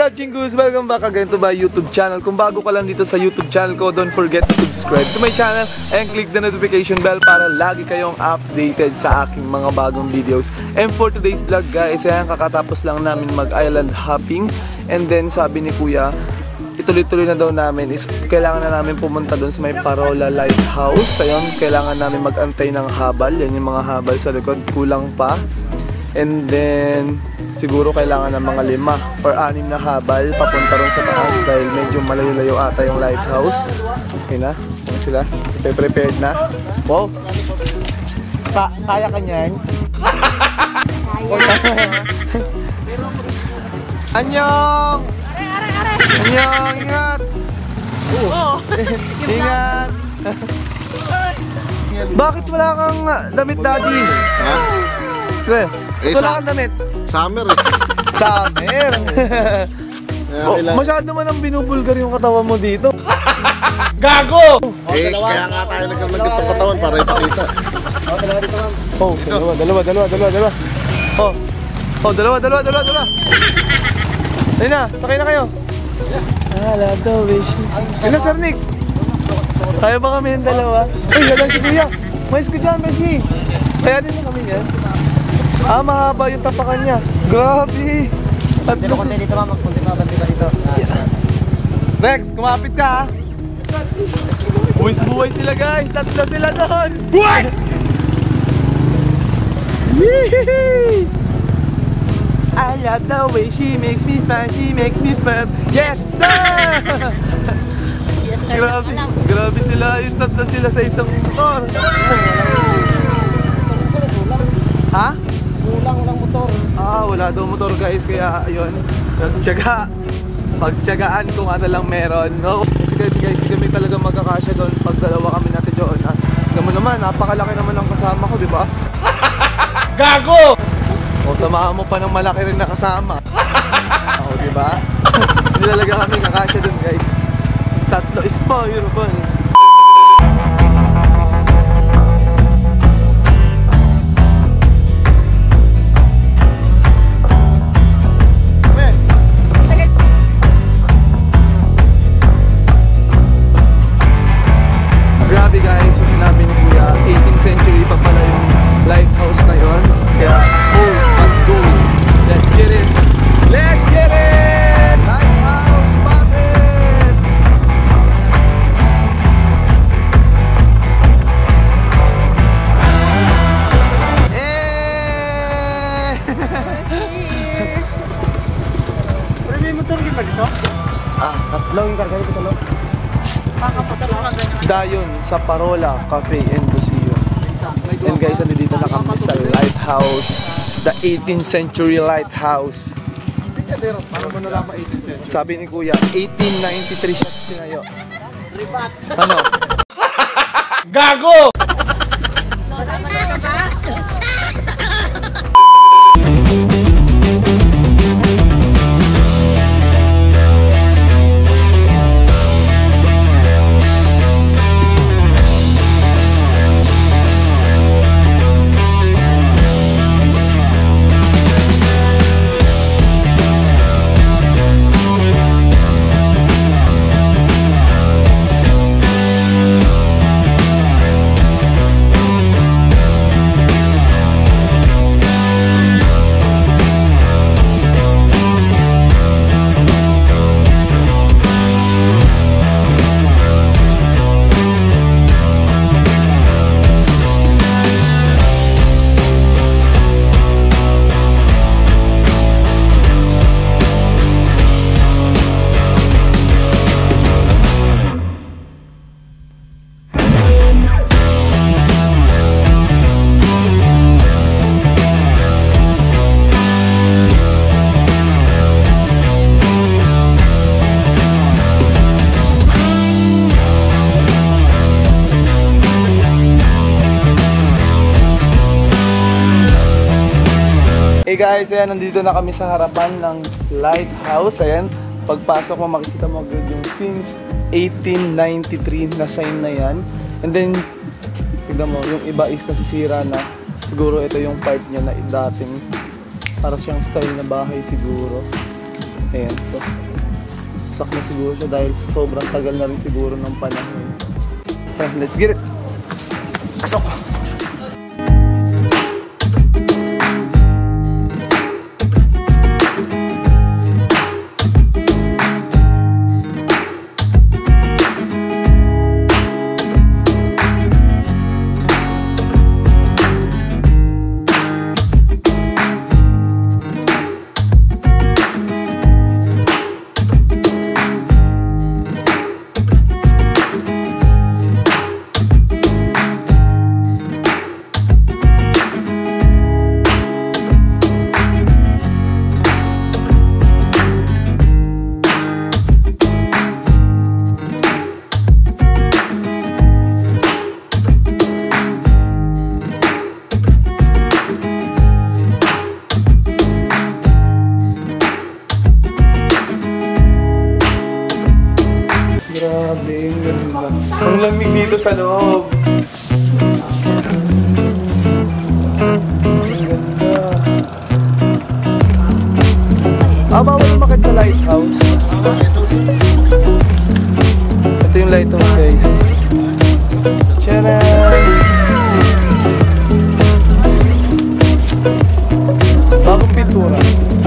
up, Chingus? Welcome back again to my YouTube channel. Kung bago ka lang dito sa YouTube channel ko, don't forget to subscribe to my channel and click the notification bell para lagi kayong updated sa aking mga bagong videos. And for today's vlog guys, ayan, kakatapos lang namin mag-island hopping. And then sabi ni Kuya, ituloy-tuloy na daw namin is kailangan na namin pumunta doon sa may Parola Lighthouse. Ayun, kailangan namin mag-antay ng habal. Yan yung mga habal sa likod, kulang pa. And then siguro kailangan ng mga 5 or 6 na habal papunta ron sa taas dahil medyo malayo-layo ata yung lighthouse. Okay na, ano sila? Prepared na? Wow! Kaya ka niyan? Anyong! Anyong! Ingat! Ingat! Bakit wala kang damit, Daddy? Ha? Wala kang damit? Summer eh. Summer! Masyado man ang binubulgar yung katawan mo dito. Gago! Kaya nga tayo nagkamalagit ng katawan para ipakita. Dalawa. Dalawa. Ayun na, sakay na kayo. Love the wish. Ayun na, Sir Nick. Kaya ba kami yung dalawa? Uy, wala si Kuya. Mais ko dyan, Messi. Kaya din na kami yan. Mahaba yung tapakan niya. Grabe. Dito konti dito ma'am, magpunti mga dito. Rex, kumapit ka ha. Buhay sila guys. Tatlo sila doon. What? I love the way she makes me smile. She makes me smile. Yes sir! Yes sir. Grabe sila. Yung tatlo sila sa isang motor. Ha? Walang motor. Wala daw motor guys, kaya ayun, nagtiyaga. Pagtiyagaan kung ano lang meron, no? Kasi guys, kami talaga magkakasya doon pag dalawa kami natin doon. Tignan mo naman, napakalaki naman ang kasama ko, di ba? Gago! O, samahan mo pa ng malaki rin na kasama. Di ba? Hindi talaga kami kakasya doon guys. Tatlo is powerful. Grabe guys, so sinabi ni Kuya, 18th century pa pala yung lighthouse na yun. Kaya, and go! Let's get it! Let's get it! Lighthouse puppet! Pero may motor din ba dito? Tatlo yung karga dito, no? Dayon sa Parola Cafe and Museo. And guys, nandito na kami sa lighthouse, the 18th century lighthouse. Sabi ni Kuya, 1893 siya tinayo. Ano? Gago! Hey guys, ayan, nandito na kami sa harapan ng lighthouse. Ayan, pagpasok mo makikita mo agad yung since 1893 na sign na yan. And then, tignan mo, yung iba is nasisira na. Siguro ito yung part niya na dating para siyang style na bahay siguro. Ayan po. Sak na siguro siya dahil sobrang tagal na rin siguro ng panahon. Okay, let's get it! Pasok! Grabe, ang ganda. Ang lamig dito sa loob. Ang ganda. Bawal umakit sa lighthouse. Ito yung lighthouse, guys. Tcharam! Bagong pintura.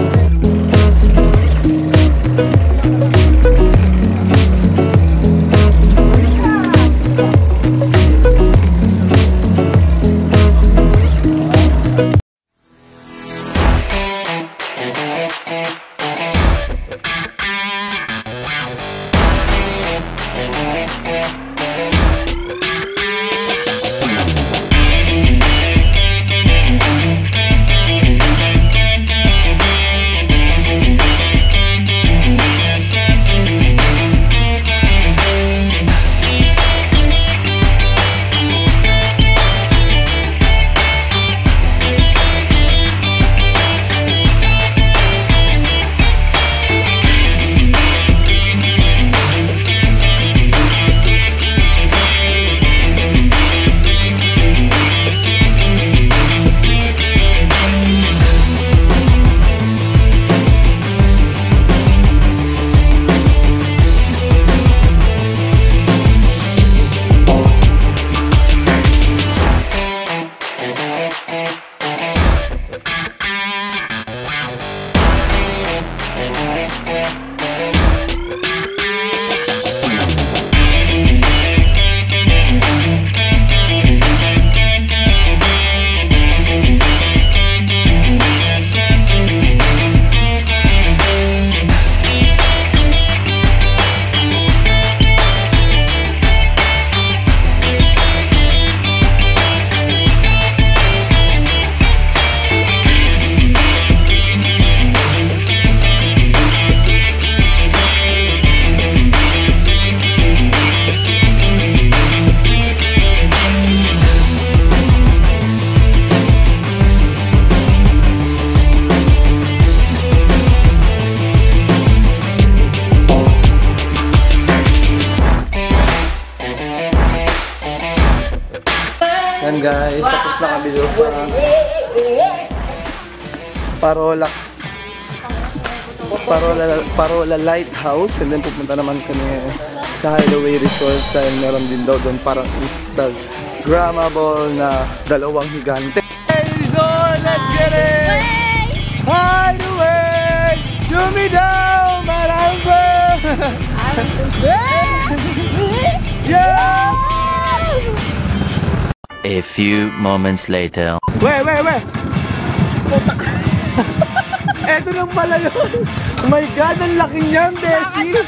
Yan guys, tapos na kami doon sa Parola Lighthouse, and then pupunta naman kami sa Hideaway Resort dahil meron din daw doon parang Instagrammable na dalawang higante. Hey Resort, let's get it! Hideaway! Show me down, Maramba! Yeah! A few moments later. Wait! Eto lang pala yun! Oh my God, ang laki niyan, Bessie!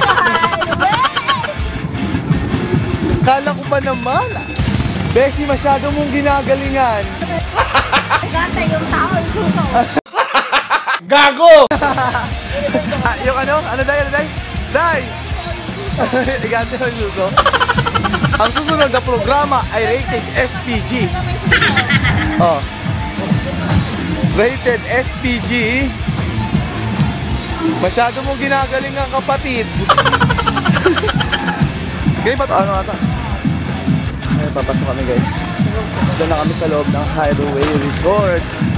Kala ko pa naman! Bessie, masyado mong ginagalingan! Gata yung tao, yung suso! Gago! Yung ano? Ano day? Day! Igante yung suso. Ang susunod na programa ay Rated SPG. Oh. Rated SPG. Masyado mong ginagaling ang kapatid. Okay, ba't ano ata? Ay, papasok kami guys. Doon na kami sa loob ng Hideaway Resort.